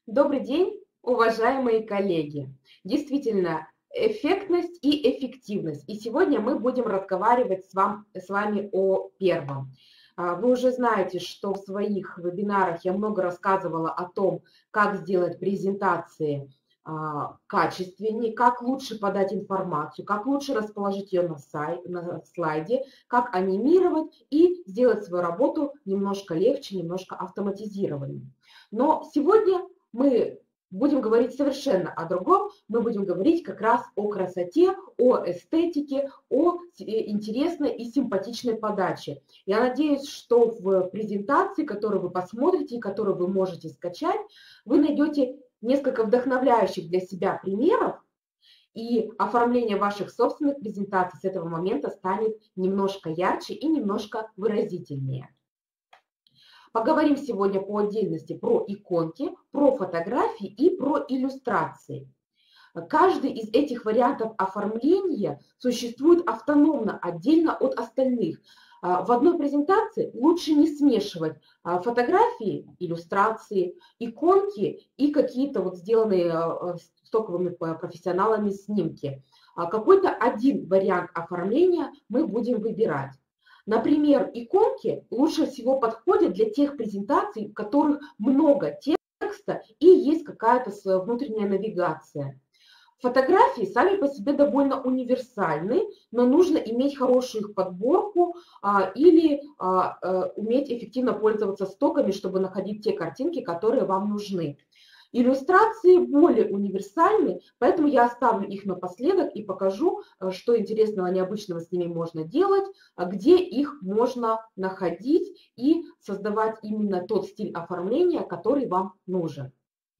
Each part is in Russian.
Добрый день, уважаемые коллеги! Действительно, эффектность и эффективность. И сегодня мы будем разговаривать с вами о первом. Вы уже знаете, что в своих вебинарах я много рассказывала о том, как сделать презентации качественнее, как лучше подать информацию, как лучше расположить ее на слайде, как анимировать и сделать свою работу немножко легче, немножко автоматизированнее. Но сегодня мы будем говорить совершенно о другом. Мы будем говорить как раз о красоте, о эстетике, о интересной и симпатичной подаче. Я надеюсь, что в презентации, которую вы посмотрите и которую вы можете скачать, вы найдете несколько вдохновляющих для себя примеров, и оформление ваших собственных презентаций с этого момента станет немножко ярче и немножко выразительнее. Поговорим сегодня по отдельности про иконки, про фотографии и про иллюстрации. Каждый из этих вариантов оформления существует автономно, отдельно от остальных. В одной презентации лучше не смешивать фотографии, иллюстрации, иконки и какие-то вот сделанные стоковыми профессионалами снимки. Какой-то один вариант оформления мы будем выбирать. Например, иконки лучше всего подходят для тех презентаций, в которых много текста и есть какая-то внутренняя навигация. Фотографии сами по себе довольно универсальны, но нужно иметь хорошую их подборку или уметь эффективно пользоваться стоками, чтобы находить те картинки, которые вам нужны. Иллюстрации более универсальны, поэтому я оставлю их напоследок и покажу, что интересного, необычного с ними можно делать, где их можно находить и создавать именно тот стиль оформления, который вам нужен.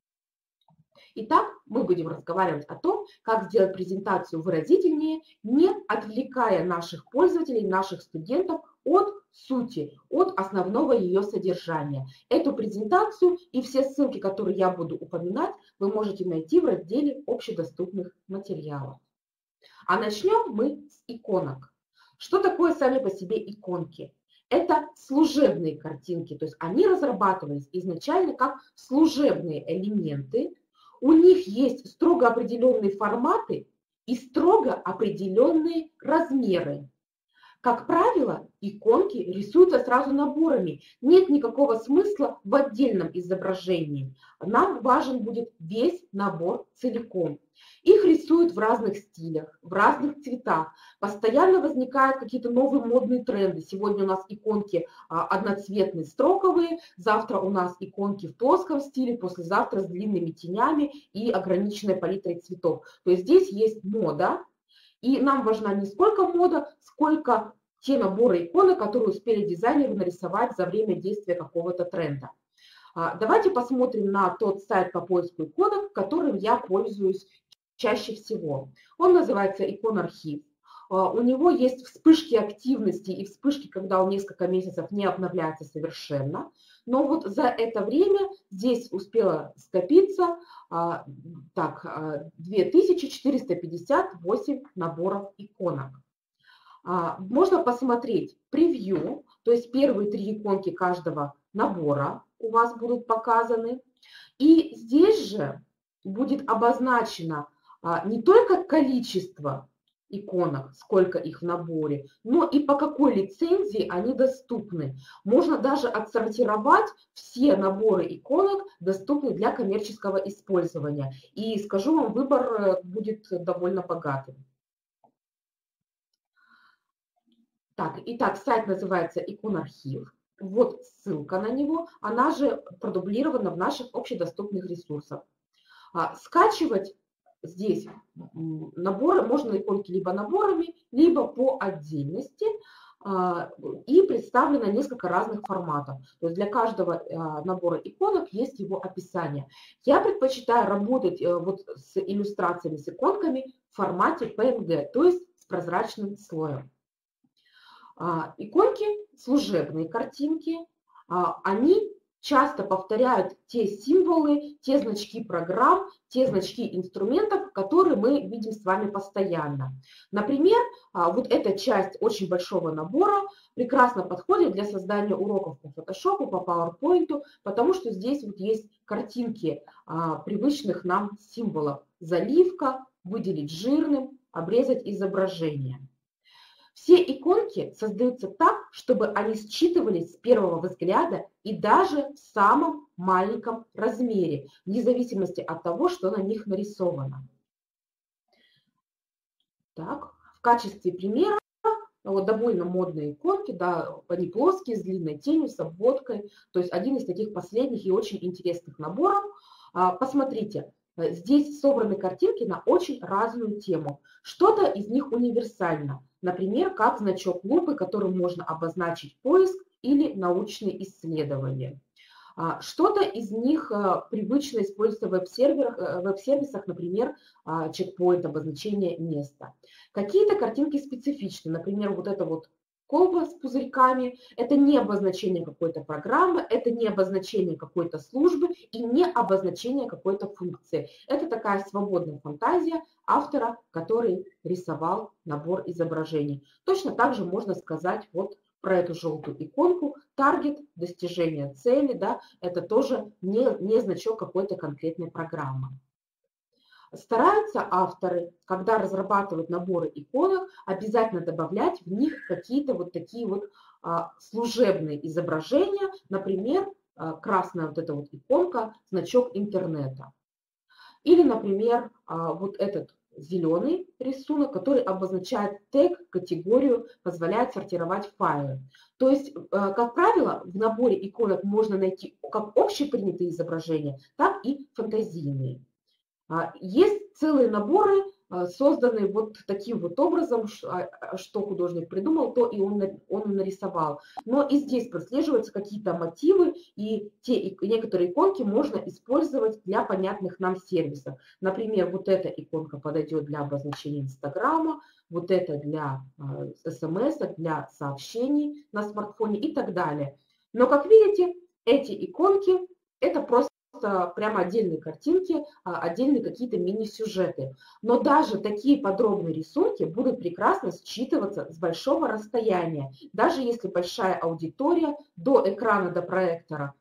Итак, мы будем разговаривать о том, как сделать презентацию выразительнее, не отвлекая наших пользователей, наших студентов от сути, от основного ее содержания. Эту презентацию и все ссылки, которые я буду упоминать, вы можете найти в разделе общедоступных материалов. А начнем мы с иконок. Что такое сами по себе иконки? Это служебные картинки, то есть они разрабатывались изначально как служебные элементы. У них есть строго определенные форматы и строго определенные размеры. Как правило, иконки рисуются сразу наборами. Нет никакого смысла в отдельном изображении. Нам важен будет весь набор целиком. Их рисуют в разных стилях, в разных цветах. Постоянно возникают какие-то новые модные тренды. Сегодня у нас иконки одноцветные, строковые. Завтра у нас иконки в плоском стиле. Послезавтра с длинными тенями и ограниченной палитрой цветов. То есть здесь есть мода. И нам важна не сколько мода, сколько те наборы иконок, которые успели дизайнеры нарисовать за время действия какого-то тренда. Давайте посмотрим на тот сайт по поиску иконок, которым я пользуюсь чаще всего. Он называется Иконархив. У него есть вспышки активности и вспышки, когда он несколько месяцев не обновляется совершенно. Но вот за это время здесь успело скопиться 2458 наборов иконок. Можно посмотреть превью, то есть первые 3 иконки каждого набора у вас будут показаны. И здесь же будет обозначено не только количество иконок, сколько их в наборе, но и по какой лицензии они доступны. Можно даже отсортировать все наборы иконок, доступные для коммерческого использования. И скажу вам, выбор будет довольно богатым. Итак, сайт называется Иконархив. Вот ссылка на него, она же продублирована в наших общедоступных ресурсах. Скачивать здесь наборы, можно иконки либо наборами, либо по отдельности, и представлено несколько разных форматов. То есть для каждого набора иконок есть его описание. Я предпочитаю работать вот с иллюстрациями, с иконками в формате PNG, то есть с прозрачным слоем. Иконки, служебные картинки, они часто повторяют те символы, те значки программ, те значки инструментов, которые мы видим с вами постоянно. Например, вот эта часть очень большого набора прекрасно подходит для создания уроков по Photoshop, по PowerPoint, потому что здесь вот есть картинки привычных нам символов. Заливка, выделить жирным, обрезать изображение. Все иконки создаются так, чтобы они считывались с первого взгляда и даже в самом маленьком размере, вне зависимости от того, что на них нарисовано. Так, в качестве примера вот довольно модные иконки, да, они плоские, с длинной тенью, с обводкой. То есть один из таких последних и очень интересных наборов. Посмотрите, здесь собраны картинки на очень разную тему. Что-то из них универсально. Например, как значок лупы, которым можно обозначить поиск или научные исследования. Что-то из них привычно используется в веб-сервисах, например, чекпоинт, обозначение места. Какие-то картинки специфичны, например, вот это вот колба с пузырьками, это не обозначение какой-то программы, это не обозначение какой-то службы и не обозначение какой-то функции. Это такая свободная фантазия автора, который рисовал набор изображений. Точно так же можно сказать вот про эту желтую иконку. Таргет, достижение цели, да, это тоже не значок какой-то конкретной программы. Стараются авторы, когда разрабатывают наборы иконок, обязательно добавлять в них какие-то вот такие вот служебные изображения, например, красная вот эта вот иконка, значок интернета. Или, например, вот этот зеленый рисунок, который обозначает тег, категорию, позволяет сортировать файлы. То есть, как правило, в наборе иконок можно найти как общепринятые изображения, так и фантазийные. Есть целые наборы, созданные вот таким вот образом, что художник придумал, то и он и нарисовал. Но и здесь прослеживаются какие-то мотивы, и некоторые иконки можно использовать для понятных нам сервисов. Например, вот эта иконка подойдет для обозначения Инстаграма, вот это для СМС, для сообщений на смартфоне и так далее. Но, как видите, эти иконки – это просто прямо отдельные картинки, отдельные какие-то мини-сюжеты. Но даже такие подробные рисунки будут прекрасно считываться с большого расстояния. Даже если большая аудитория до экрана, до проектора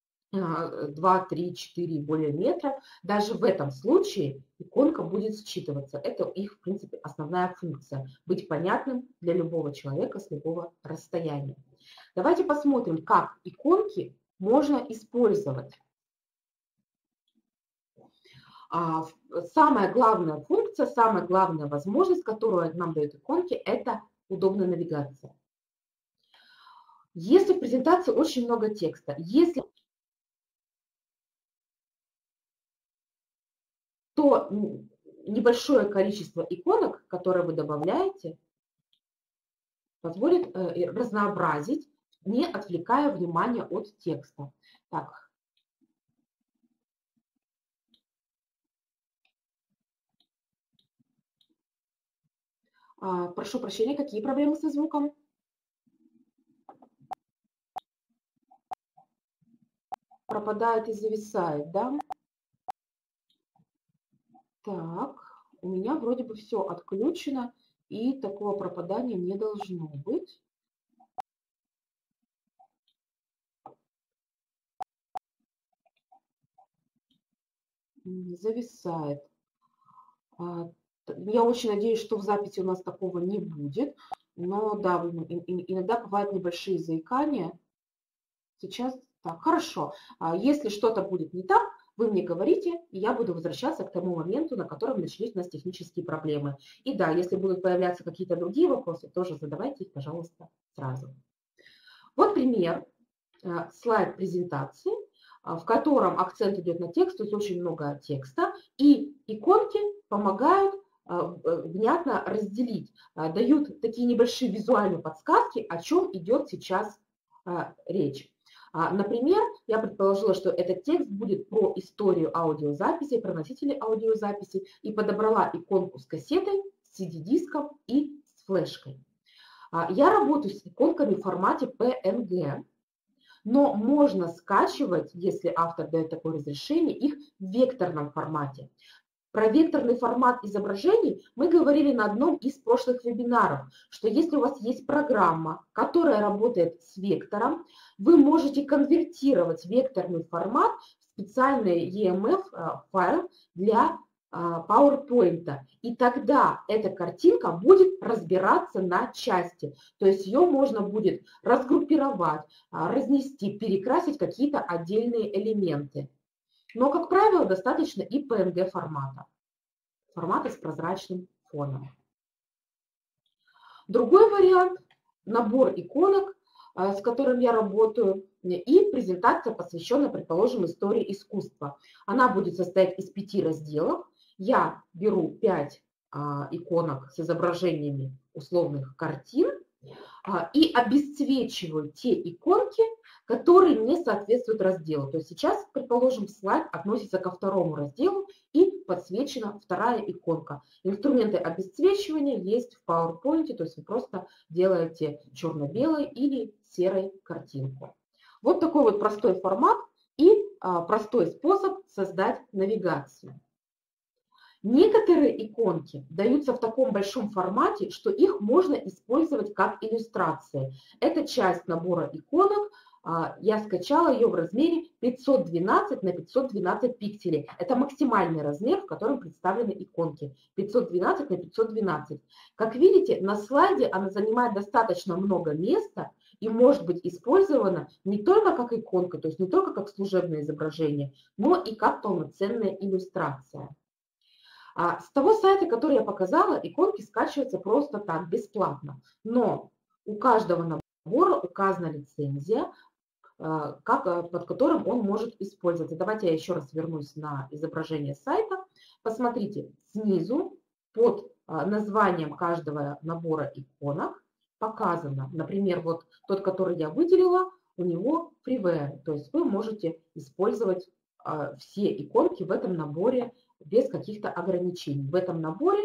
2, 3, 4 и более метра, даже в этом случае иконка будет считываться. Это их, в принципе, основная функция – быть понятным для любого человека с любого расстояния. Давайте посмотрим, как иконки можно использовать. Самая главная функция, самая главная возможность, которую нам дают иконки, это удобная навигация. Если в презентации очень много текста, то небольшое количество иконок, которые вы добавляете, позволит разнообразить, не отвлекая внимание от текста. Так. Прошу прощения, какие проблемы со звуком? Пропадает и зависает, да? Так, у меня вроде бы все отключено, и такого пропадания не должно быть. Зависает. Я очень надеюсь, что в записи у нас такого не будет, но да, иногда бывают небольшие заикания. Сейчас так, хорошо. Если что-то будет не так, вы мне говорите, и я буду возвращаться к тому моменту, на котором начались у нас технические проблемы. И да, если будут появляться какие-то другие вопросы, тоже задавайте их, пожалуйста, сразу. Вот пример, слайд презентации, в котором акцент идет на текст, то есть очень много текста, и иконки помогают внятно разделить, дают такие небольшие визуальные подсказки, о чем идет сейчас речь. Например, я предположила, что этот текст будет про историю аудиозаписи, про носители аудиозаписи, и подобрала иконку с кассетой, с CD-диском и с флешкой. Я работаю с иконками в формате PNG. но можно скачивать, если автор дает такое разрешение, их в векторном формате. Про векторный формат изображений мы говорили на одном из прошлых вебинаров, что если у вас есть программа, которая работает с вектором, вы можете конвертировать векторный формат в специальный EMF-файл для PowerPoint. И тогда эта картинка будет разбираться на части. То есть ее можно будет разгруппировать, разнести, перекрасить какие-то отдельные элементы. Но, как правило, достаточно и PNG формата с прозрачным фоном. Другой вариант – набор иконок, с которым я работаю, и презентация, посвященная, предположим, истории искусства. Она будет состоять из 5 разделов. Я беру 5 иконок с изображениями условных картин и обесцвечиваю те иконки, которые не соответствуют разделу. То есть сейчас, предположим, слайд относится ко 2 разделу и подсвечена 2 иконка. Инструменты обесцвечивания есть в PowerPoint, то есть вы просто делаете черно-белой или серой картинку. Вот такой вот простой формат и простой способ создать навигацию. Некоторые иконки даются в таком большом формате, что их можно использовать как иллюстрации. Это часть набора иконок. Я скачала ее в размере 512 на 512 пикселей. Это максимальный размер, в котором представлены иконки. 512 на 512. Как видите, на слайде она занимает достаточно много места и может быть использована не только как иконка, то есть не только как служебное изображение, но и как полноценная иллюстрация. С того сайта, который я показала, иконки скачиваются просто так, бесплатно. Но у каждого набора указана лицензия, под которым он может использоваться. Давайте я еще раз вернусь на изображение сайта. Посмотрите, снизу под названием каждого набора иконок показано, например, вот тот, который я выделила, у него freeware, то есть вы можете использовать все иконки в этом наборе без каких-то ограничений. В этом наборе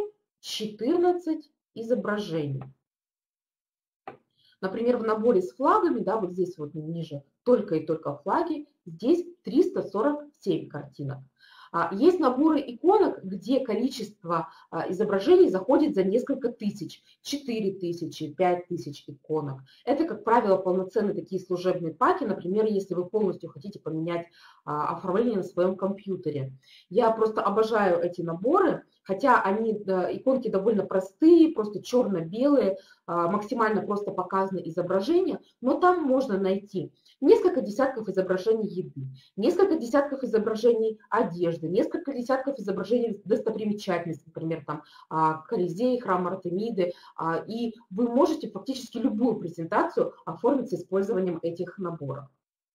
14 изображений. Например, в наборе с флагами, да, вот здесь вот ниже только и только флаги, здесь 347 картинок. Есть наборы иконок, где количество изображений заходит за несколько тысяч, 4000, 5000 иконок. Это, как правило, полноценные такие служебные паки, например, если вы полностью хотите поменять оформление на своем компьютере. Я просто обожаю эти наборы, хотя они, иконки довольно простые, просто черно-белые, максимально просто показаны изображения, но там можно найти несколько десятков изображений еды, несколько десятков изображений одежды, несколько десятков изображений достопримечательностей, например, там Колизей, храм Артемиды, и вы можете фактически любую презентацию оформить с использованием этих наборов.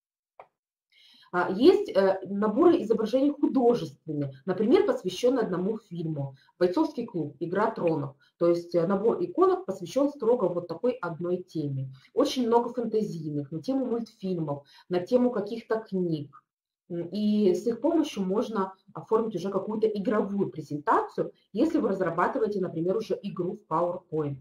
Есть наборы изображений художественные, например, посвященные одному фильму «Бойцовский клуб. Игра тронов». То есть набор иконок посвящен строго вот такой одной теме. Очень много фэнтезийных, на тему мультфильмов, на тему каких-то книг. И с их помощью можно оформить уже какую-то игровую презентацию, если вы разрабатываете, например, уже игру в PowerPoint.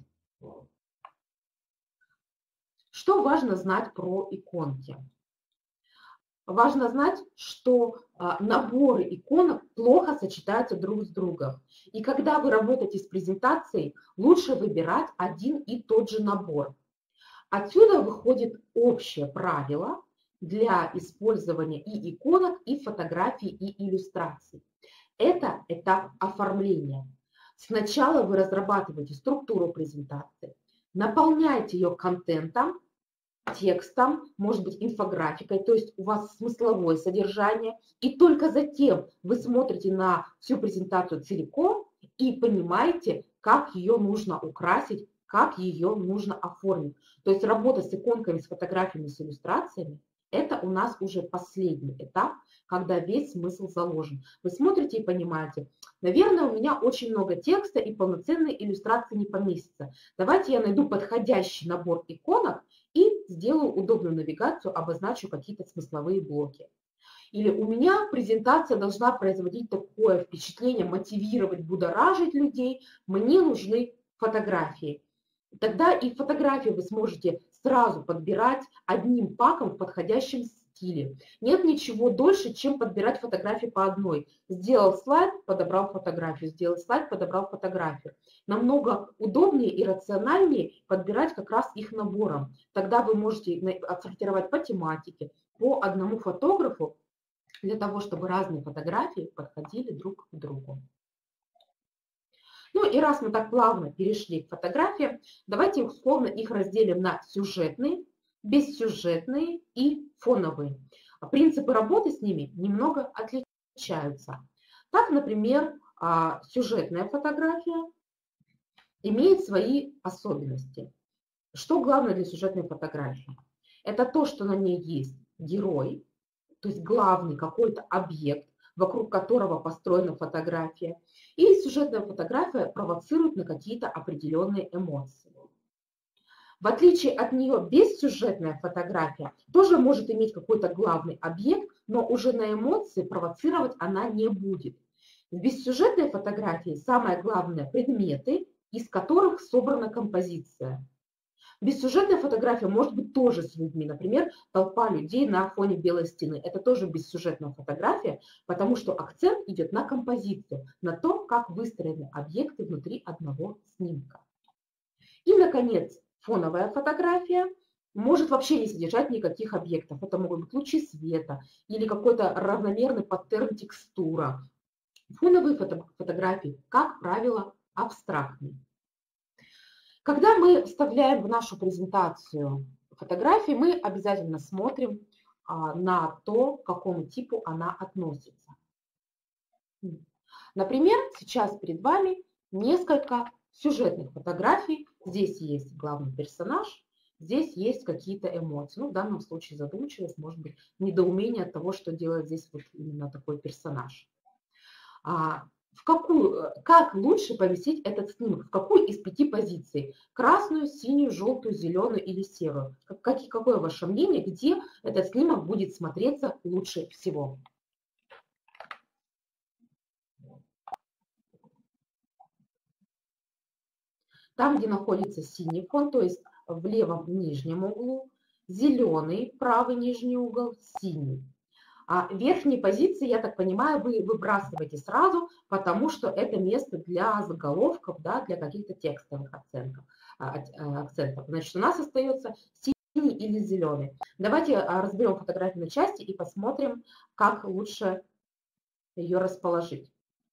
Что важно знать про иконки? Важно знать, что наборы иконок плохо сочетаются друг с другом. И когда вы работаете с презентацией, лучше выбирать один и тот же набор. Отсюда выходит общее правило для использования и иконок, и фотографий, и иллюстраций. Это этап оформления. Сначала вы разрабатываете структуру презентации, наполняете ее контентом, текстом, может быть, инфографикой, то есть у вас смысловое содержание, и только затем вы смотрите на всю презентацию целиком и понимаете, как ее нужно украсить, как ее нужно оформить. То есть работа с иконками, с фотографиями, с иллюстрациями – это у нас уже последний этап, когда весь смысл заложен. Вы смотрите и понимаете, наверное, у меня очень много текста и полноценные иллюстрации не поместятся. Давайте я найду подходящий набор иконок и сделаю удобную навигацию, обозначу какие-то смысловые блоки. Или у меня презентация должна производить такое впечатление, мотивировать, будоражить людей, мне нужны фотографии. Тогда и фотографии вы сможете сразу подбирать одним паком в подходящем стиле. Нет ничего дольше, чем подбирать фотографии по одной. Сделал слайд, подобрал фотографию, сделал слайд, подобрал фотографию. Намного удобнее и рациональнее подбирать как раз их набором. Тогда вы можете отсортировать по тематике, по одному фотографу, для того, чтобы разные фотографии подходили друг к другу. Ну и раз мы так плавно перешли к фотографиям, давайте условно их разделим на сюжетные, бессюжетные и фоновые. Принципы работы с ними немного отличаются. Так, например, сюжетная фотография имеет свои особенности. Что главное для сюжетной фотографии? Это то, что на ней есть герой, то есть главный какой-то объект, вокруг которого построена фотография. И сюжетная фотография провоцирует на какие-то определенные эмоции. В отличие от нее, бессюжетная фотография тоже может иметь какой-то главный объект, но уже на эмоции провоцировать она не будет. В бессюжетной фотографии самое главное – предметы, из которых собрана композиция. Бессюжетная фотография может быть тоже с людьми. Например, толпа людей на фоне белой стены. Это тоже бессюжетная фотография, потому что акцент идет на композицию, на то, как выстроены объекты внутри одного снимка. И, наконец, фоновая фотография может вообще не содержать никаких объектов. Это могут быть лучи света или какой-то равномерный паттерн текстура. Фоновые фотографии, как правило, абстрактные. Когда мы вставляем в нашу презентацию фотографии, мы обязательно смотрим на то, к какому типу она относится. Например, сейчас перед вами несколько сюжетных фотографий. Здесь есть главный персонаж, здесь есть какие-то эмоции. Ну, в данном случае задумчивость, может быть, недоумение от того, что делает здесь вот именно такой персонаж. Как лучше поместить этот снимок? В какую из 5 позиций? Красную, синюю, желтую, зеленую или серую? Какое ваше мнение, где этот снимок будет смотреться лучше всего? Там, где находится синий фон, то есть в левом нижнем углу, зеленый правый нижний угол, синий. А верхние позиции, я так понимаю, вы выбрасываете сразу, потому что это место для заголовков, да, для каких-то текстовых акцентов. Значит, у нас остается синий или зеленый. Давайте разберем фотографию на части и посмотрим, как лучше ее расположить.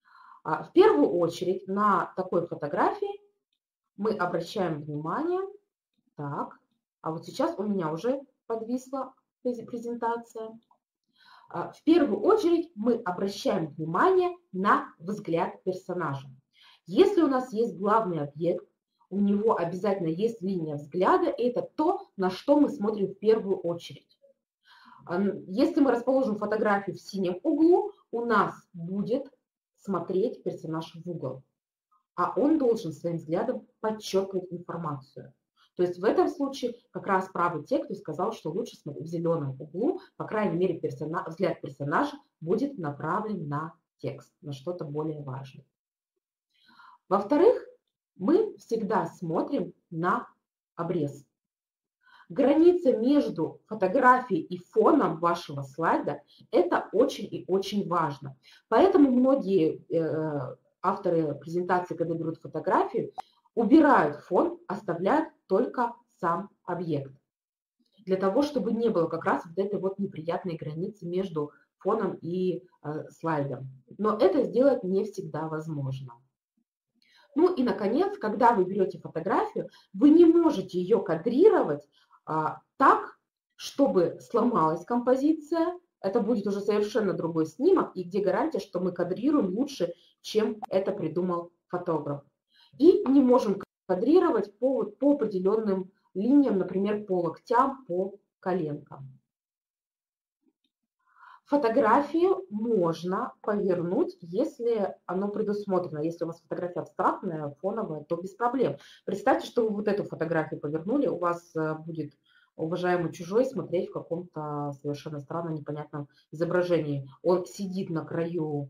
В первую очередь на такой фотографии мы обращаем внимание. Так, а вот сейчас у меня уже подвисла презентация. В первую очередь мы обращаем внимание на взгляд персонажа. Если у нас есть главный объект, у него обязательно есть линия взгляда, и это то, на что мы смотрим в первую очередь. Если мы расположим фотографию в синем углу, у нас будет смотреть персонаж в угол, а он должен своим взглядом подчеркивать информацию. То есть в этом случае как раз правый текст сказал, что лучше смотреть в зеленом углу, по крайней мере взгляд персонажа будет направлен на текст, на что-то более важное. Во-вторых, мы всегда смотрим на обрез. Граница между фотографией и фоном вашего слайда – это очень и очень важно. Поэтому многие авторы презентации, когда берут фотографию, убирают фон, оставляют только сам объект. Для того, чтобы не было как раз вот этой вот неприятной границы между фоном и слайдом. Но это сделать не всегда возможно. Ну и, наконец, когда вы берете фотографию, вы не можете ее кадрировать так, чтобы сломалась композиция. Это будет уже совершенно другой снимок, и где гарантия, что мы кадрируем лучше, чем это придумал фотограф. И не можем кадрировать по определенным линиям, например, по локтям, по коленкам. Фотографию можно повернуть, если оно предусмотрено. Если у вас фотография абстрактная, фоновая, то без проблем. Представьте, что вы вот эту фотографию повернули, у вас будет уважаемый чужой смотреть в каком-то совершенно странном, непонятном изображении. Он сидит на краю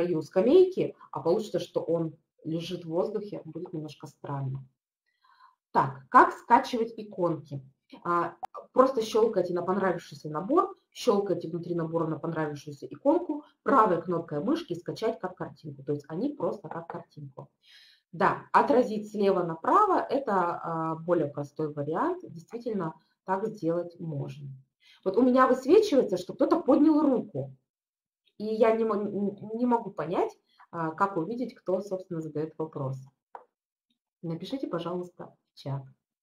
скамейки, а получится, что он лежит в воздухе, будет немножко странно. Так, как скачивать иконки? Просто щелкайте на понравившийся набор, щелкайте внутри набора на понравившуюся иконку, правой кнопкой мышки скачать как картинку. То есть они просто как картинку. Да, отразить слева направо – это более простой вариант. Действительно, так сделать можно. Вот у меня высвечивается, что кто-то поднял руку. И я не могу понять, как увидеть, кто, собственно, задает вопрос. Напишите, пожалуйста, в чат.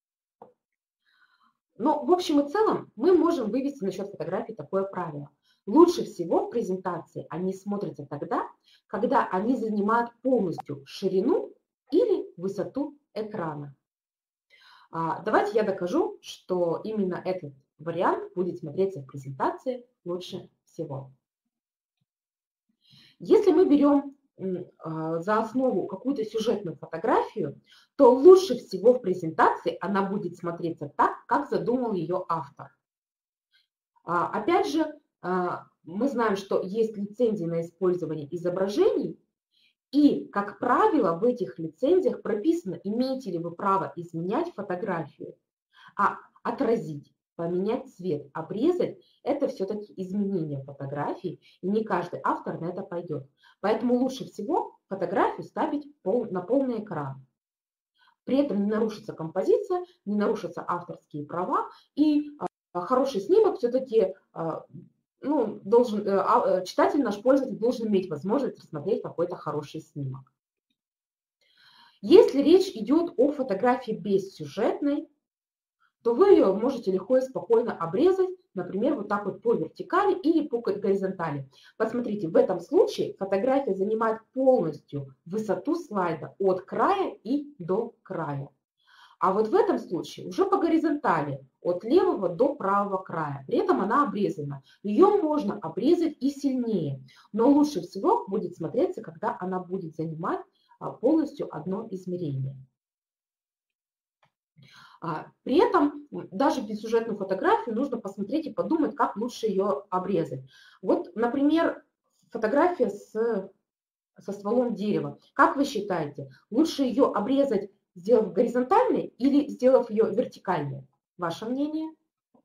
Но в общем и целом мы можем вывести насчет фотографий такое правило. Лучше всего в презентации они смотрятся тогда, когда они занимают полностью ширину или высоту экрана. Давайте я докажу, что именно этот вариант будет смотреться в презентации лучше всего. Если мы берем за основу какую-то сюжетную фотографию, то лучше всего в презентации она будет смотреться так, как задумал ее автор. Опять же, мы знаем, что есть лицензии на использование изображений, и, как правило, в этих лицензиях прописано, имеете ли вы право изменять фотографию, а отразить, поменять цвет, обрезать – это все-таки изменение фотографии, и не каждый автор на это пойдет. Поэтому лучше всего фотографию ставить на полный экран. При этом не нарушится композиция, не нарушатся авторские права, и хороший снимок все-таки читатель, наш пользователь должен иметь возможность рассмотреть какой-то хороший снимок. Если речь идет о фотографии бессюжетной, то вы ее можете легко и спокойно обрезать, например, вот так вот по вертикали или по горизонтали. Посмотрите, в этом случае фотография занимает полностью высоту слайда от края и до края. А вот в этом случае уже по горизонтали, от левого до правого края. При этом она обрезана. Ее можно обрезать и сильнее, но лучше всего будет смотреться, когда она будет занимать полностью одно измерение. При этом даже бессюжетную фотографию нужно посмотреть и подумать, как лучше ее обрезать. Вот, например, фотография со стволом дерева. Как вы считаете, лучше ее обрезать, сделав горизонтальной или сделав ее вертикальной? Ваше мнение?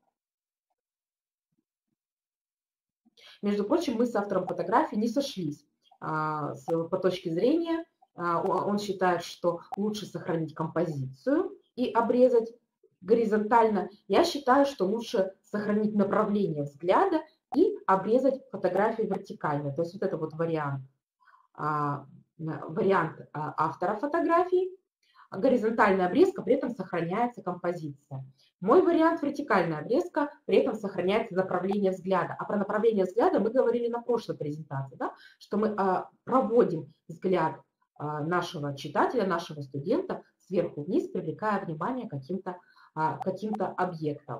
Между прочим, мы с автором фотографии не сошлись по точке зрения. Он считает, что лучше сохранить композицию и обрезать горизонтально. Я считаю, что лучше сохранить направление взгляда и обрезать фотографию вертикально. То есть вот это вот вариант автора фотографии. Горизонтальная обрезка, при этом сохраняется композиция. Мой вариант вертикальная обрезка, при этом сохраняется направление взгляда. А про направление взгляда мы говорили на прошлой презентации, да? Что мы проводим взгляд нашего читателя, нашего студента сверху вниз, привлекая внимание к каким-то объектам.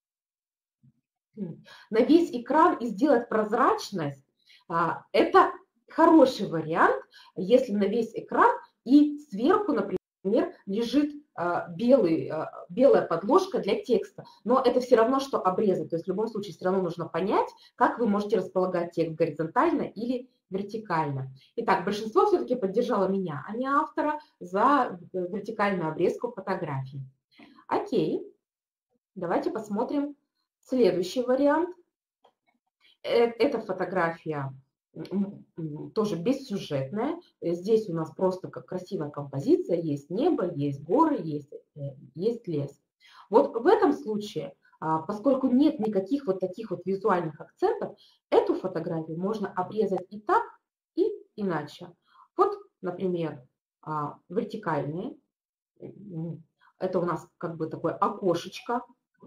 На весь экран и сделать прозрачность – это хороший вариант, если на весь экран и сверху, например, лежит белая подложка для текста. Но это все равно, что обрезать. То есть в любом случае все равно нужно понять, как вы можете располагать текст горизонтально или вертикально. Итак, большинство все-таки поддержало меня, а не автора, за вертикальную обрезку фотографий. Окей, давайте посмотрим следующий вариант. Эта фотография тоже бессюжетная. Здесь у нас просто как красивая композиция. Есть небо, есть горы, есть лес. Вот в этом случае, поскольку нет никаких вот таких вот визуальных акцентов, эту фотографию можно обрезать и так, и иначе. Вот, например, вертикальные. Это у нас как бы такое окошечко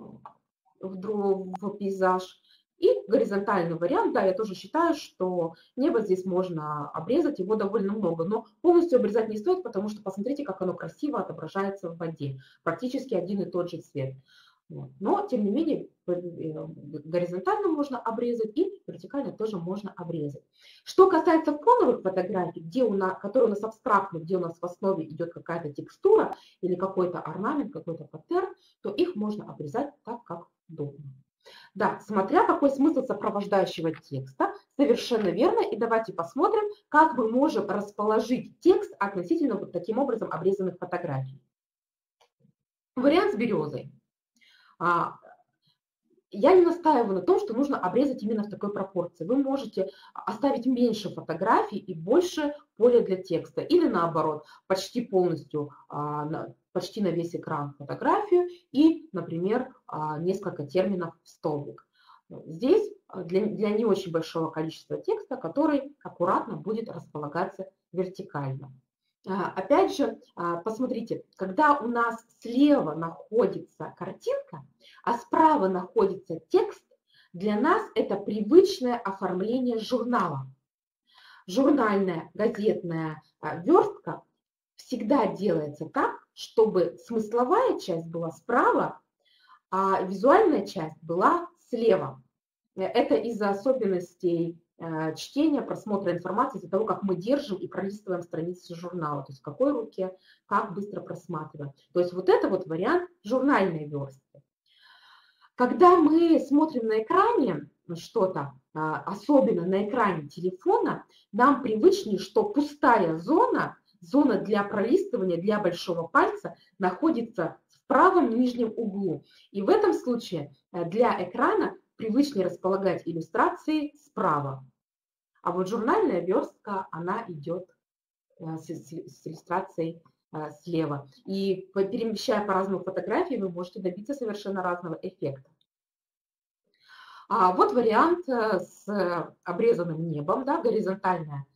в пейзаж. И горизонтальный вариант, да, я тоже считаю, что небо здесь можно обрезать, его довольно много, но полностью обрезать не стоит, потому что посмотрите, как оно красиво отображается в воде. Практически один и тот же цвет. Но, тем не менее, горизонтально можно обрезать и вертикально тоже можно обрезать. Что касается фоновых фотографий, которые у нас абстрактны, где у нас в основе идет какая-то текстура или какой-то орнамент, какой-то паттерн, то их можно обрезать так, как удобно. Да, смотря какой смысл сопровождающего текста, совершенно верно. И давайте посмотрим, как мы можем расположить текст относительно вот таким образом обрезанных фотографий. Вариант с березой. Я не настаиваю на том, что нужно обрезать именно в такой пропорции. Вы можете оставить меньше фотографий и больше поля для текста. Или наоборот, почти полностью, почти на весь экран фотографию и, например, несколько терминов в столбик. Здесь для не очень большого количества текста, который аккуратно будет располагаться вертикально. Опять же, посмотрите, когда у нас слева находится картинка, а справа находится текст, для нас это привычное оформление журнала. Журнальная газетная верстка всегда делается так, чтобы смысловая часть была справа, а визуальная часть была слева. Это из-за особенностей чтения, просмотра информации, из-за того, как мы держим и пролистываем страницы журнала, то есть в какой руке, как быстро просматриваем. То есть вот это вот вариант журнальной верстки. Когда мы смотрим на экране что-то, особенно на экране телефона, нам привычнее, что пустая зона для пролистывания, для большого пальца находится в правом нижнем углу. И в этом случае для экрана привычнее располагать иллюстрации справа. А вот журнальная верстка, она идет с иллюстрацией слева. И перемещая по-разному фотографии, вы можете добиться совершенно разного эффекта. Вот вариант с обрезанным небом, да, горизонтальная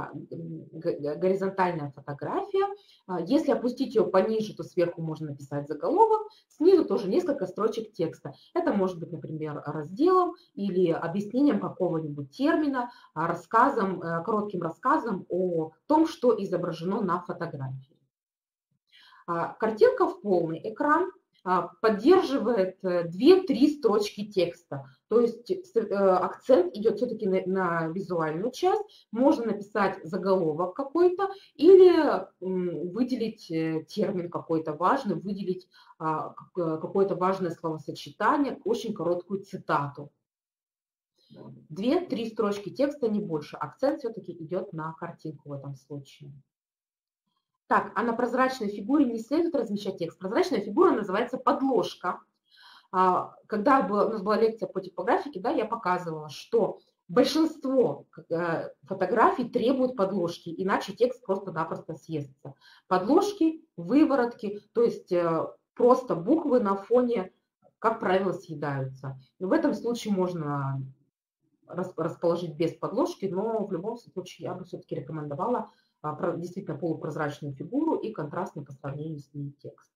фотография. Если опустить ее пониже, то сверху можно написать заголовок, снизу тоже несколько строчек текста. Это может быть, например, разделом или объяснением какого-нибудь термина, коротким рассказом о том, что изображено на фотографии. Картинка в полный экран поддерживает 2-3 строчки текста. То есть акцент идет все-таки на визуальную часть. Можно написать заголовок какой-то или выделить термин какой-то важный, выделить какое-то важное словосочетание, очень короткую цитату. 2-3 строчки текста, не больше. Акцент все-таки идет на картинку в этом случае. Так, а на прозрачной фигуре не следует размещать текст. Прозрачная фигура называется подложка. Когда у нас была лекция по типографике, да, я показывала, что большинство фотографий требуют подложки, иначе текст просто-напросто съестся. Подложки, выворотки, то есть просто буквы на фоне, как правило, съедаются. И в этом случае можно расположить без подложки, но в любом случае я бы все-таки рекомендовала действительно полупрозрачную фигуру и контрастный по сравнению с ней текст.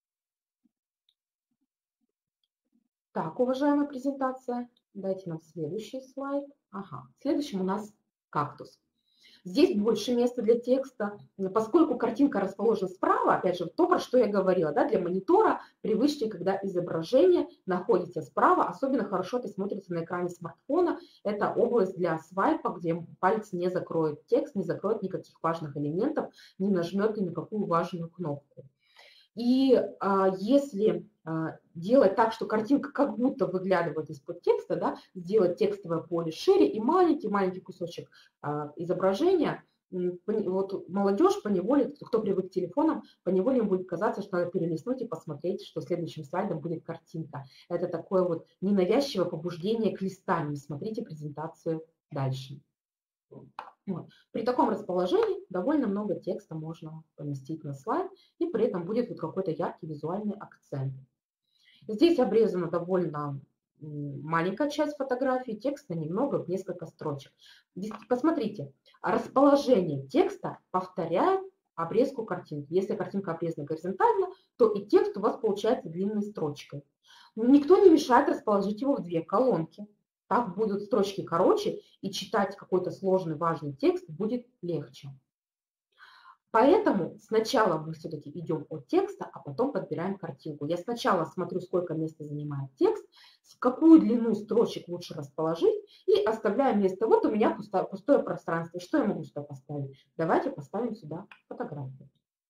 Так, уважаемая презентация, дайте нам следующий слайд. Ага, следующим у нас кактус. Здесь больше места для текста, поскольку картинка расположена справа, опять же, то, про что я говорила, да, для монитора привычнее, когда изображение находится справа, особенно хорошо это смотрится на экране смартфона. Это область для свайпа, где палец не закроет текст, не закроет никаких важных элементов, не нажмет ни на какую важную кнопку. И если делать так, что картинка как будто выглядывает из-под текста, да, сделать текстовое поле шире и маленький кусочек изображения, вот молодежь поневоле, кто привык к телефонам, поневоле им будет казаться, что надо перелистнуть и посмотреть, что следующим слайдом будет картинка. Это такое вот ненавязчивое побуждение к листанию. Смотрите презентацию дальше. Вот. При таком расположении довольно много текста можно поместить на слайд, и при этом будет вот какой-то яркий визуальный акцент. Здесь обрезана довольно маленькая часть фотографии, текста немного, несколько строчек. Здесь, посмотрите, расположение текста повторяет обрезку картинки. Если картинка обрезана горизонтально, то и текст у вас получается длинной строчкой. Никто не мешает расположить его в 2 колонки. Так будут строчки короче, и читать какой-то сложный, важный текст будет легче. Поэтому сначала мы все-таки идем от текста, а потом подбираем картинку. Я сначала смотрю, сколько места занимает текст, в какую длину строчек лучше расположить, и оставляю место. Вот у меня пустое пространство. Что я могу сюда поставить? Давайте поставим сюда фотографию.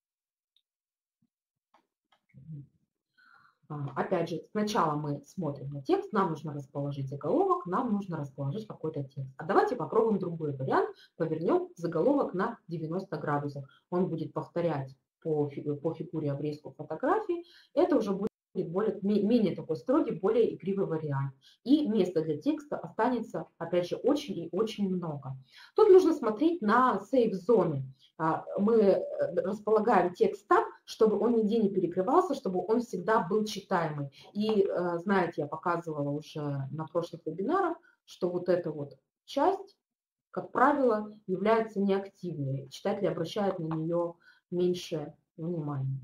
Опять же, сначала мы смотрим на текст, нам нужно расположить заголовок, нам нужно расположить какой-то текст. А давайте попробуем другой вариант, повернем заголовок на 90 градусов. Он будет повторять по фигуре обрезку фотографии, это уже будет менее такой строгий, более игривый вариант. И места для текста останется, опять же, очень и очень много. Тут нужно смотреть на сейф-зоны. Мы располагаем текст так, чтобы он нигде не перекрывался, чтобы он всегда был читаемый. И знаете, я показывала уже на прошлых вебинарах, что вот эта вот часть, как правило, является неактивной. Читатели обращают на нее меньше внимания.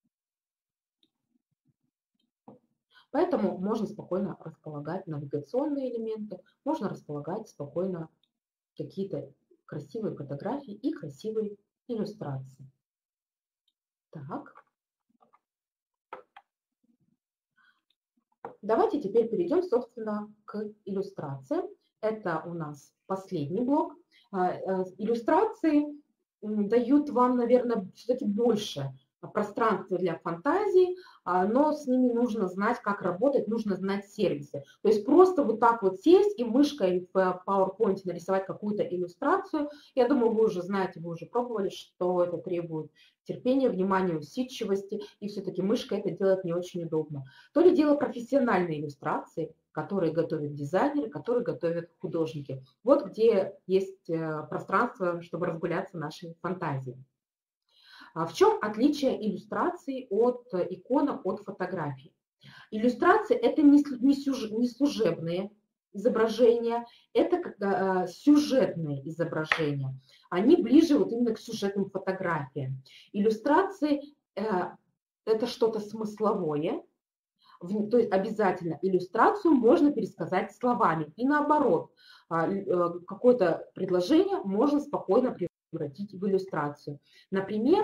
Поэтому можно спокойно располагать навигационные элементы, можно располагать спокойно какие-то красивые фотографии и красивые иллюстрации. Так. Давайте теперь перейдем, собственно, к иллюстрациям. Это у нас последний блок. Иллюстрации дают вам, наверное, все-таки больше пространства для фантазии, но с ними нужно знать, как работать, нужно знать сервисы. То есть просто вот так вот сесть и мышкой в PowerPoint нарисовать какую-то иллюстрацию, я думаю, вы уже знаете, вы уже пробовали, что это требует терпения, внимания, усидчивости, и все-таки мышкой это делать не очень удобно. То ли дело профессиональные иллюстрации, которые готовят дизайнеры, которые готовят художники. Вот где есть пространство, чтобы разгуляться нашей фантазией. В чем отличие иллюстраций от иконок, от фотографий? Иллюстрации – это не служебные изображения, это сюжетные изображения. Они ближе вот именно к сюжетным фотографиям. Иллюстрации – это что-то смысловое, то есть обязательно иллюстрацию можно пересказать словами. И наоборот, какое-то предложение можно спокойно превратить в иллюстрацию. Например,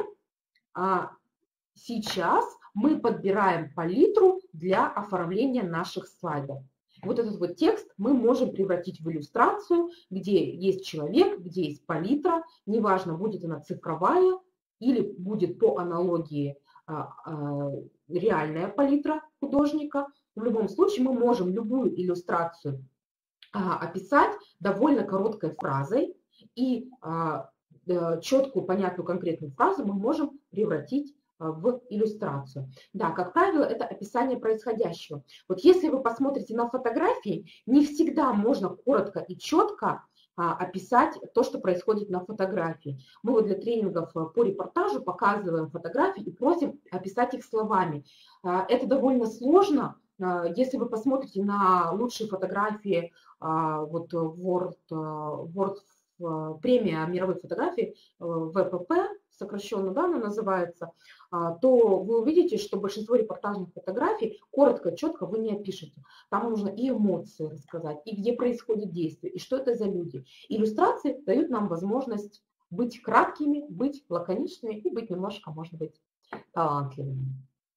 сейчас мы подбираем палитру для оформления наших слайдов. Вот этот вот текст мы можем превратить в иллюстрацию, где есть человек, где есть палитра, неважно, будет она цифровая или будет по аналогии реальная палитра художника. В любом случае мы можем любую иллюстрацию описать довольно короткой фразой, и четкую, понятную, конкретную фразу мы можем превратить в иллюстрацию. Да, как правило, это описание происходящего. Вот если вы посмотрите на фотографии, не всегда можно коротко и четко описать то, что происходит на фотографии. Мы вот для тренингов по репортажу показываем фотографии и просим описать их словами. Это довольно сложно. Если вы посмотрите на лучшие фотографии, вот World премия мировой фотографии, ВПП, сокращенно, да, она называется, то вы увидите, что большинство репортажных фотографий коротко, четко вы не опишете. Там нужно и эмоции рассказать, и где происходит действие, и что это за люди. Иллюстрации дают нам возможность быть краткими, быть лаконичными и быть немножко, может быть, талантливыми.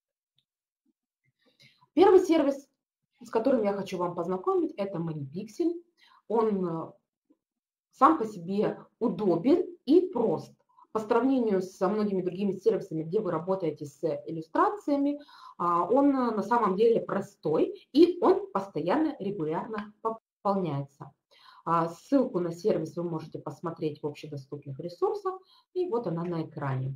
Первый сервис, с которым я хочу вам познакомить, это ManyPixel. Он сам по себе удобен и прост. По сравнению со многими другими сервисами, где вы работаете с иллюстрациями, он на самом деле простой и он постоянно, регулярно пополняется. Ссылку на сервис вы можете посмотреть в общедоступных ресурсах, и вот она на экране.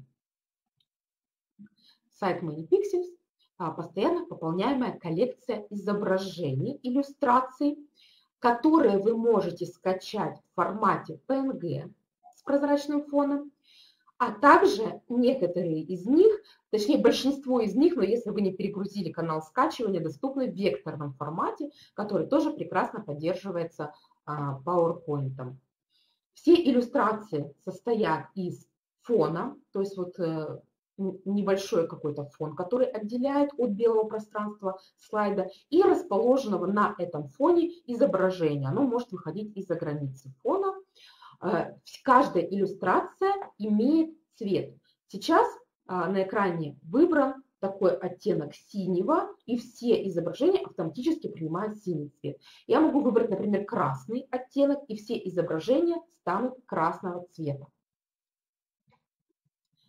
Сайт ManyPixels, постоянно пополняемая коллекция изображений, иллюстраций, которые вы можете скачать в формате PNG с прозрачным фоном, а также некоторые из них, точнее большинство из них, но если вы не перегрузили канал скачивания, доступны в векторном формате, который тоже прекрасно поддерживается PowerPoint. Все иллюстрации состоят из фона, то есть вот небольшой какой-то фон, который отделяет от белого пространства слайда, и расположенного на этом фоне изображения. Оно может выходить из-за границы фона. Каждая иллюстрация имеет цвет. Сейчас на экране выбран такой оттенок синего, и все изображения автоматически принимают синий цвет. Я могу выбрать, например, красный оттенок, и все изображения станут красного цвета.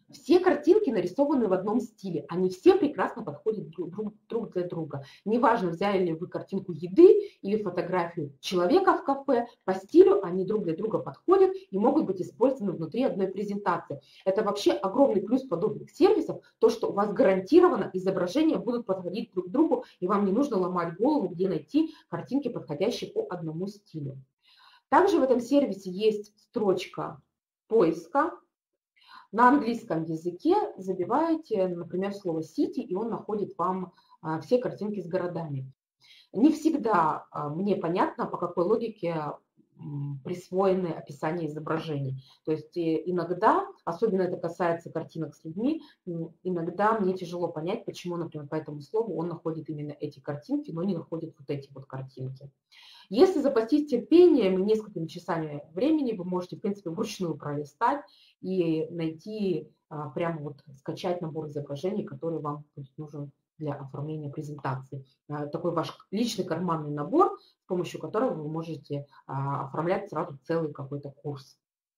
Все картинки нарисованы в одном стиле, они все прекрасно подходят друг для друга. Неважно, взяли ли вы картинку еды или фотографию человека в кафе, по стилю они друг для друга подходят и могут быть использованы внутри одной презентации. Это вообще огромный плюс подобных сервисов, то, что у вас гарантированно изображения будут подходить друг к другу, и вам не нужно ломать голову, где найти картинки, подходящие по одному стилю. Также в этом сервисе есть строчка поиска. На английском языке забиваете, например, слово «city», и он находит вам все картинки с городами. Не всегда мне понятно, по какой логике присвоены описания изображений. То есть иногда, особенно это касается картинок с людьми, иногда мне тяжело понять, почему, например, по этому слову он находит именно эти картинки, но не находит вот эти вот картинки. Если запастись терпением и несколькими часами времени, вы можете, в принципе, вручную пролистать и найти, прямо вот скачать набор изображений, который вам будет нужен для оформления презентации. Такой ваш личный карманный набор, с помощью которого вы можете оформлять сразу целый какой-то курс.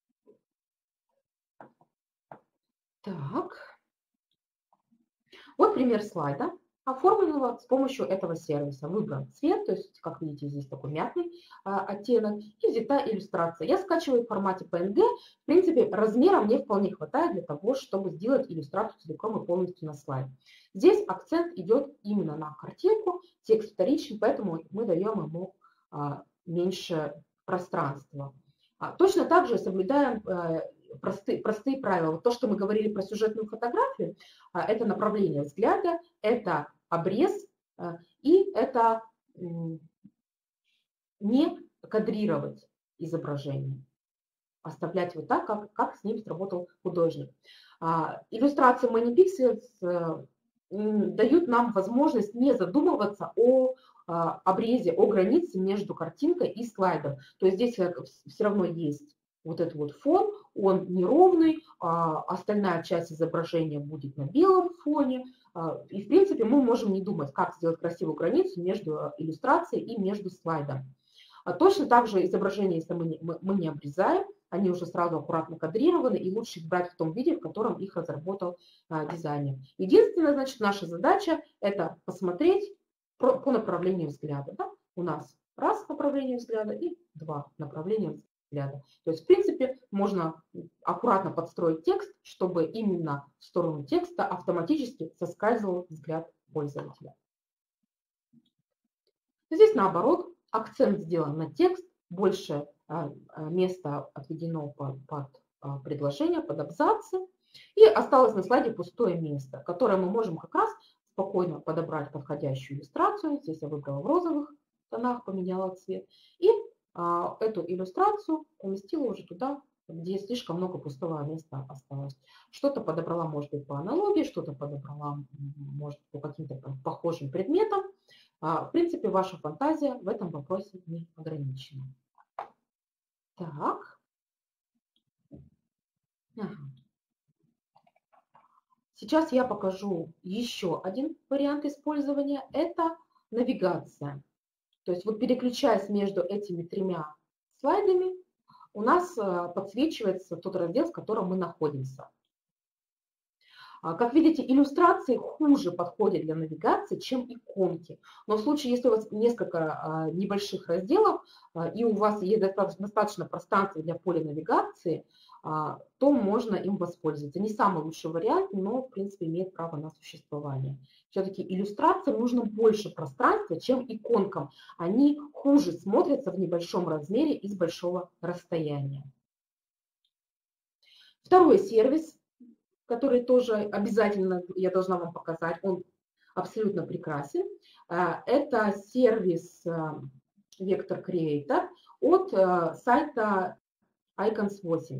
Так, вот пример слайда. Оформленного с помощью этого сервиса. Выбран цвет, то есть, как видите, здесь такой мятный оттенок, и взята иллюстрация. Я скачиваю в формате PNG. В принципе, размера мне вполне хватает для того, чтобы сделать иллюстрацию целиком и полностью на слайд. Здесь акцент идет именно на картинку, текст вторичный, поэтому мы даем ему меньше пространства. Точно так же соблюдаем простые правила. Вот то, что мы говорили про сюжетную фотографию, это направление взгляда, это обрез, и это не кадрировать изображение, оставлять вот так, как с ним сработал художник. Иллюстрации ManyPixels дают нам возможность не задумываться о обрезе, о границе между картинкой и слайдом. То есть здесь все равно есть вот этот вот фон, он неровный, остальная часть изображения будет на белом фоне. И, в принципе, мы можем не думать, как сделать красивую границу между иллюстрацией и между слайдом. Точно так же изображения, если мы не обрезаем, они уже сразу аккуратно кадрированы, и лучше их брать в том виде, в котором их разработал дизайнер. Единственная, значит, наша задача – это посмотреть по направлению взгляда. Да? У нас раз направление взгляда и два направления взгляда. То есть, в принципе, можно аккуратно подстроить текст, чтобы именно в сторону текста автоматически соскальзывал взгляд пользователя. Здесь, наоборот, акцент сделан на текст, больше места отведено под предложения, под абзацы. И осталось на слайде пустое место, которое мы можем как раз спокойно подобрать подходящую иллюстрацию. Здесь я выбрала в розовых тонах, поменяла цвет. И эту иллюстрацию поместила уже туда, где слишком много пустого места осталось. Что-то подобрала, может быть, по аналогии, что-то подобрала, может, по каким-то похожим предметам. В принципе, ваша фантазия в этом вопросе не ограничена. Так. Ага. Сейчас я покажу еще один вариант использования. Это навигация. То есть вот переключаясь между этими тремя слайдами, у нас подсвечивается тот раздел, в котором мы находимся. Как видите, иллюстрации хуже подходят для навигации, чем иконки. Но в случае, если у вас несколько небольших разделов, и у вас есть достаточно пространства для поля навигации, то можно им воспользоваться. Не самый лучший вариант, но, в принципе, имеет право на существование. Все-таки иллюстрациям нужно больше пространства, чем иконкам. Они хуже смотрятся в небольшом размере и с большого расстояния. Второй сервис, который тоже обязательно я должна вам показать, он абсолютно прекрасен. Это сервис Vector Creator от сайта Icons 8.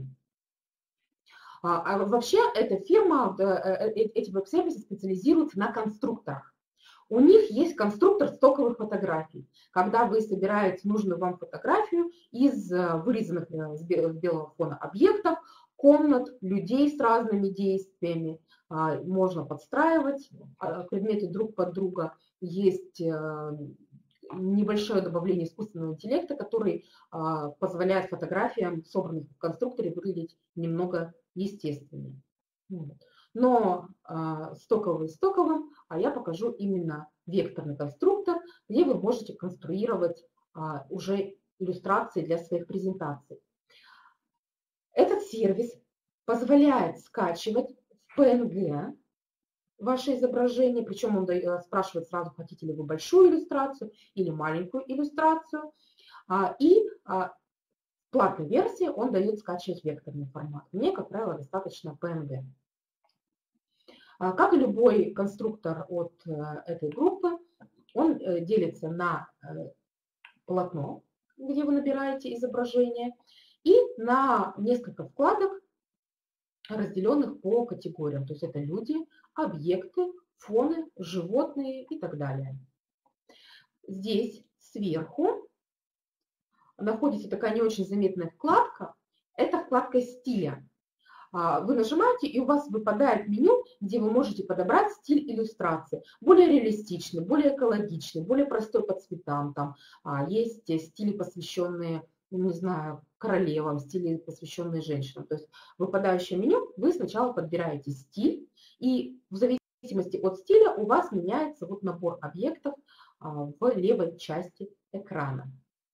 Вообще эта фирма, эти веб-сервисы специализируются на конструкторах. У них есть конструктор стоковых фотографий, когда вы собираете нужную вам фотографию из вырезанных с белого фона объектов, комнат, людей с разными действиями. Можно подстраивать предметы друг под друга. Есть небольшое добавление искусственного интеллекта, который позволяет фотографиям, собранным в конструкторе, выглядеть немного естественнее. Вот. Но стоковый стоковым, а я покажу именно векторный конструктор, где вы можете конструировать уже иллюстрации для своих презентаций. Этот сервис позволяет скачивать в PNG ваше изображение, причем он спрашивает сразу, хотите ли вы большую иллюстрацию или маленькую иллюстрацию. И в платной версии он дает скачивать векторный формат. Мне, как правило, достаточно PNG. Как и любой конструктор от этой группы, он делится на полотно, где вы набираете изображение, и на несколько вкладок, разделенных по категориям. То есть это люди, объекты, фоны, животные и так далее. Здесь сверху находится такая не очень заметная вкладка. Это вкладка стиля. Вы нажимаете, и у вас выпадает меню, где вы можете подобрать стиль иллюстрации. Более реалистичный, более экологичный, более простой по цветам. Там есть стили, посвященные, не знаю, королевам, стили, посвященные женщинам. То есть выпадающее меню, вы сначала подбираете стиль, и в зависимости от стиля у вас меняется вот набор объектов в левой части экрана.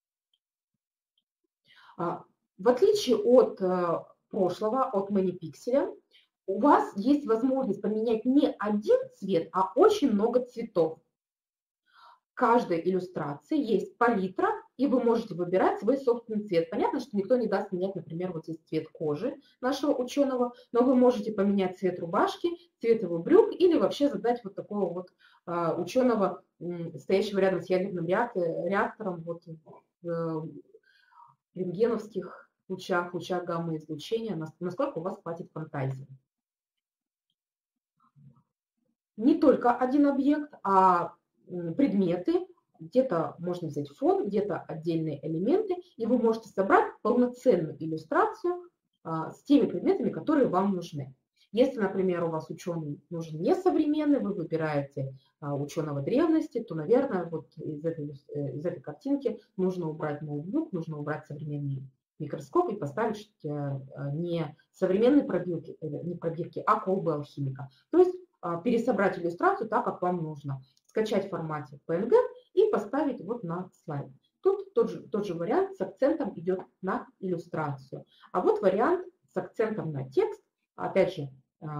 В отличие от прошлого, от ManyPixel, у вас есть возможность поменять не один цвет, а очень много цветов. В каждой иллюстрации есть палитра, и вы можете выбирать свой собственный цвет. Понятно, что никто не даст менять, например, вот здесь цвет кожи нашего ученого, но вы можете поменять цвет рубашки, цвет его брюк, или вообще задать вот такого вот ученого, стоящего рядом с ядерным реактором, вот в рентгеновских лучах гамма-излучения, насколько у вас хватит фантазии. Не только один объект, а предметы. Где-то можно взять фон, где-то отдельные элементы, и вы можете собрать полноценную иллюстрацию с теми предметами, которые вам нужны. Если, например, у вас ученый нужен не современный, вы выбираете ученого древности, то, наверное, вот из этой картинки нужно убрать ноутбук, нужно убрать современный микроскоп и поставить не современные пробирки, не пробирки, а колбы алхимика. То есть пересобрать иллюстрацию так, как вам нужно. Скачать в формате PNG и поставить вот на слайд. Тут тот же вариант с акцентом идет на иллюстрацию. А вот вариант с акцентом на текст. Опять же,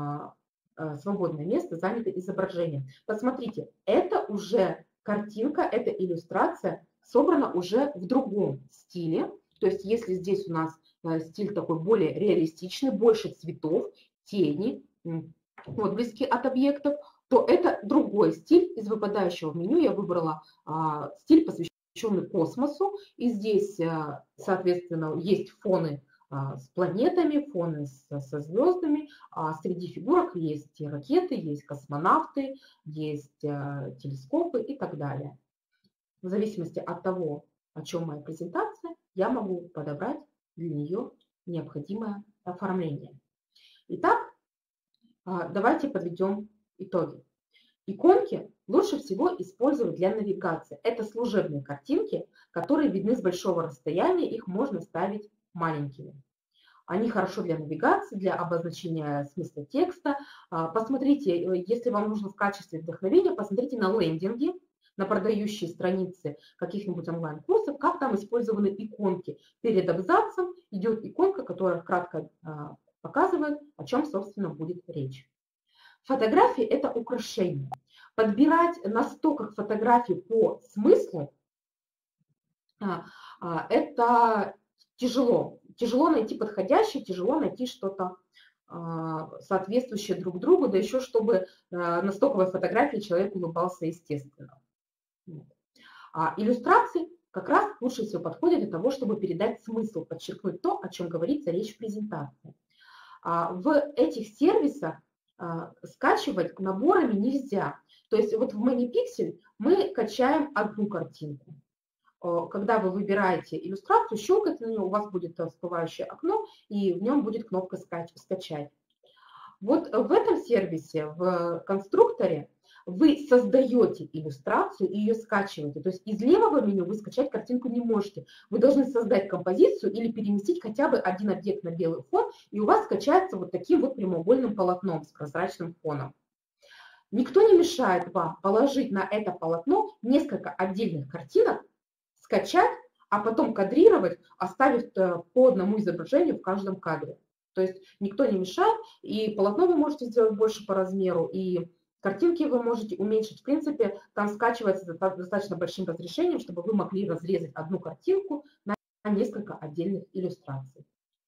свободное место занято изображением. Посмотрите, это уже картинка, эта иллюстрация собрана уже в другом стиле. То есть если здесь у нас стиль такой более реалистичный, больше цветов, тени, отблески от объектов, то это другой стиль. Из выпадающего меню я выбрала стиль, посвященный космосу. И здесь, соответственно, есть фоны с планетами, фоны со звездами. Среди фигурок есть ракеты, есть космонавты, есть телескопы и так далее. В зависимости от того, о чем моя презентация, я могу подобрать для нее необходимое оформление. Итак, давайте подведем итоги. Иконки лучше всего использовать для навигации. Это служебные картинки, которые видны с большого расстояния, их можно ставить маленькими. Они хорошо для навигации, для обозначения смысла текста. Посмотрите, если вам нужно в качестве вдохновения, посмотрите на лендинги, на продающие страницы каких-нибудь онлайн-курсов, как там использованы иконки. Перед абзацем идет иконка, которая кратко показывает, о чем, собственно, будет речь. Фотографии – это украшение. Подбирать на стоках фотографий по смыслу – это тяжело. Тяжело найти подходящее, тяжело найти что-то соответствующее друг другу, да еще чтобы на стоковой фотографии человек улыбался естественно. Иллюстрации как раз лучше всего подходят для того, чтобы передать смысл, подчеркнуть то, о чем говорится речь в презентации. В этих сервисах скачивать наборами нельзя. То есть вот в ManyPixel мы качаем одну картинку. Когда вы выбираете иллюстрацию, щелкаете на нее, у вас будет всплывающее окно, и в нем будет кнопка «Скачать». Вот в этом сервисе, в конструкторе, вы создаете иллюстрацию и ее скачиваете. То есть из левого меню вы скачать картинку не можете. Вы должны создать композицию или переместить хотя бы один объект на белый фон, и у вас скачается вот таким вот прямоугольным полотном с прозрачным фоном. Никто не мешает вам положить на это полотно несколько отдельных картинок, скачать, а потом кадрировать, оставив по одному изображению в каждом кадре. То есть никто не мешает, и полотно вы можете сделать больше по размеру, и картинки вы можете уменьшить. В принципе, там скачивается достаточно большим разрешением, чтобы вы могли разрезать одну картинку на несколько отдельных иллюстраций.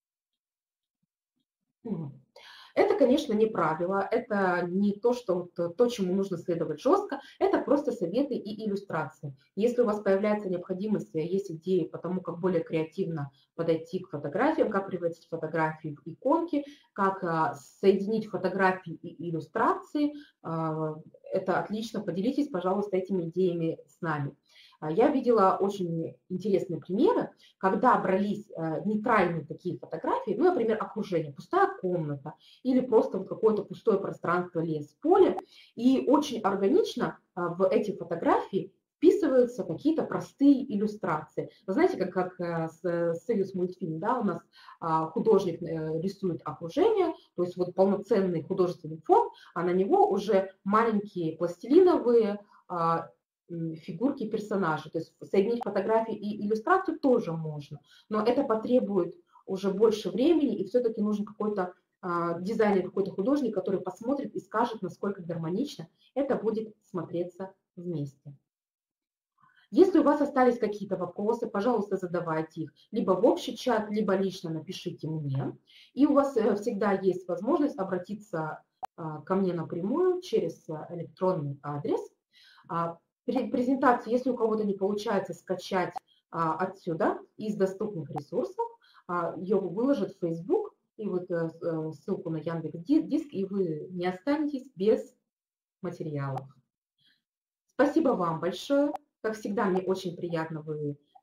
Это, конечно, не правило, это не то, чему нужно следовать жестко, это просто советы и иллюстрации. Если у вас появляется необходимость, есть идеи по тому, как более креативно подойти к фотографиям, как превратить фотографии в иконки, как соединить фотографии и иллюстрации, это отлично, поделитесь, пожалуйста, этими идеями с нами. Я видела очень интересные примеры, когда брались нейтральные такие фотографии, ну, например, окружение, пустая комната или просто вот какое-то пустое пространство, лес, поле, и очень органично в эти фотографии вписываются какие-то простые иллюстрации. Вы знаете, как Союзмультфильм, да, у нас художник рисует окружение, то есть вот полноценный художественный фон, а на него уже маленькие пластилиновые фигурки персонажей. То есть соединить фотографии и иллюстрацию тоже можно, но это потребует уже больше времени, и все-таки нужен какой-то дизайнер, какой-то художник, который посмотрит и скажет, насколько гармонично это будет смотреться вместе. Если у вас остались какие-то вопросы, пожалуйста, задавайте их либо в общий чат, либо лично напишите мне. И у вас всегда есть возможность обратиться ко мне напрямую через электронный адрес. Презентацию, если у кого-то не получается скачать отсюда из доступных ресурсов, ее выложат в Facebook, и вот ссылку на Яндекс.Диск, и вы не останетесь без материалов. Спасибо вам большое. Как всегда, мне очень приятно, вы